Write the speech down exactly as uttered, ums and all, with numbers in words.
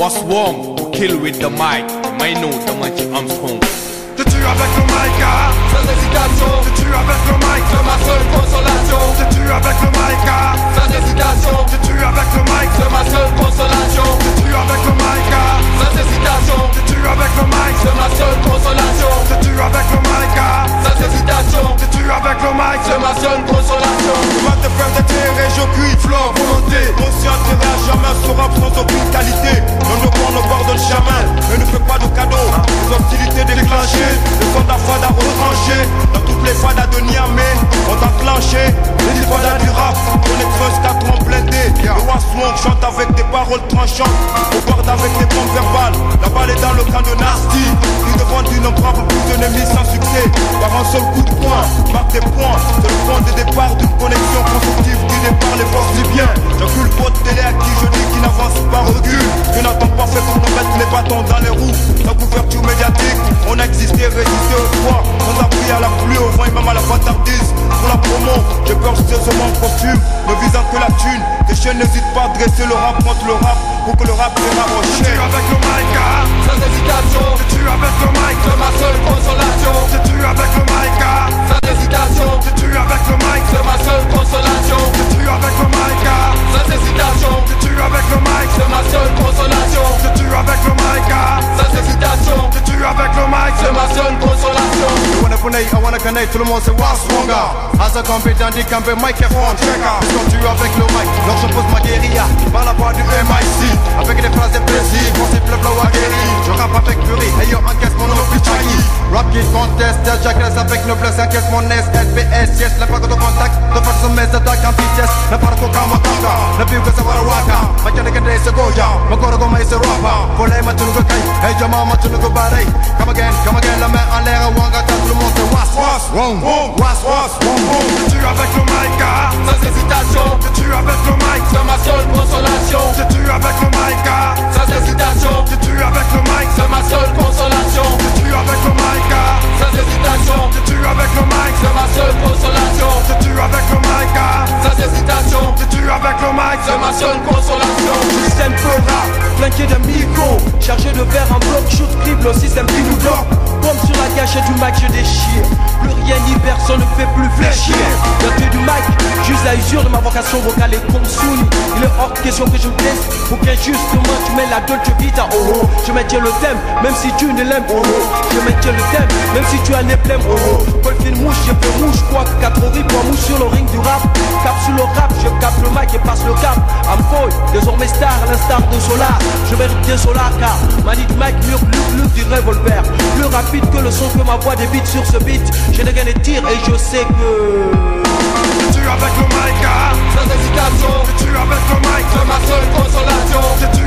What's wrong? We kill with the mic. You might know the Mighty Armstrong. Je tue avec le mic, ah, sans hésitation. je tue avec le mic, C'est ma seule consolation. je tue avec le mic, ah, Sans hésitation. je tue avec le mic, C'est ma seule consolation. je tue avec le mic, ah, Sans hésitation. je tue avec le mic, C'est ma seule consolation. je tue avec le mic, ah, Sans hésitation. je tue avec le mic, C'est ma seule consolation. On va te faire déterrer, je cuis, flore, volonté. Aussi enterré à jamais sera sans aucune qualité. On ne prend le bord de le chemin et ne fait pas de cadeaux. Les hostilités déclenchées, les soldats fada retranchés. Dans toutes les fadas de Niamey, on t'a clenché. Les fadas du rap, on est creuse quatre ans blindés. Le Waswong chante avec des paroles tranchantes. On garde avec des bombes verbales. La balle est dans le camp de Nasty. Qui devant d'innombrables coups d'ennemis sans succès. Par un seul coup de poing, marque des points. C'est le point de départ d'une connexion constructive qui départ les forces du bien. J'encule votre télé à qui je dis qui n'avance pas, recule. Je n'attends pas fait pour nous mettre les bâtons dans les roues. Sans couverture médiatique, on a existé, résisté au froid. Sans appui à la pluie, au vent et même à la vantardise. Pour la promo, j'ai peur que ce soit mon costume, ne visant que la thune. Les chiens n'hésitent pas à dresser le rap contre le rap pour que le rap les je rapproche. tue avec le mic, ah, Sans hésitation. je tue avec le mic, C'est ma seule consolation. je tue avec le mic, ah, Sans hésitation. je tue avec le mic, C'est ma seule consolation. je tue avec le mic, ah, Sans hésitation. je tue avec le mic, C'est ma seule consolation. je tue avec le mic, ah, Sans hésitation. je tue avec le mic, C'est ma seule consolation. I wanna connect, I wanna connect, tout le monde c'est Waswonga. As a campé dans des campés, microphone checker. Puisqu'on tue avec le mic, donc je pose ma guérilla par la voix du M I C. Avec des phrases précises, concept le flow aguerri. Je rappe avec furie, ayant encaisse mon nom plus shaggy. Rap qui conteste, j'agresse avec noblesse, encaisse mon S, L P S, yes, l'impact de contact, de force mes attaques en vitesse, ne parle qu'au kamakaka, ne plus que savoir waka, ma kene kende se goja, ma koro goma se rapa, volé ma tunugo kai, hey jama ma tunugo barei, come again, come again, la main en l'air, wanga, tout le monde se was, was, wong, was, was, wong, wong. je tue avec le mic, ah, Sans hésitation. je tue avec le mic, C'est ma seule consolation. je tue avec le mic, ah, Sans hésitation. je tue avec le mic, C'est ma seule consolation. je tue avec le mic, ah, Sans hésitation. je tue avec le mic, C'est ma seule consolation. je tue avec le mic, ah, Sans hésitation. je tue avec le mic, C'est ma seule consolation. Système peu rap, flanqué d'un micro, chargé de verre en bloc, shoot crible au système qui nous bloque. Bombe sur la gâchette du mic, je déchire. Plus rien ni personne ne fait plus fléchir. Vertu du mic, juste la usure de ma vocation vocale est comme Souni. Il est hors de question que je me blesse pour qu'injustement tu mets la Dolce Vita. Oh oh, je maintiens le thème, même si tu ne l'aimes. Oh oh, je maintiens le thème, même si tu as un emblème. Oh oh, Paul fait une mouche, je fais mouche, quoi que quatre riz pour mouche sur le ring du rap. Cap sur le rap, je capte le mic et passe le cap. I'm boy, désormais star, à l'instar de Solar. Je mérite bien Solar car manie de mic, mur, luc, luc du revolver. Plus rapide que le son que ma voix débite sur ce beat. J'ai des gains de tir et je sais que je tue avec le mic, ah, Sans hésitation. je tue avec le mic, C'est ma seule consolation. je tue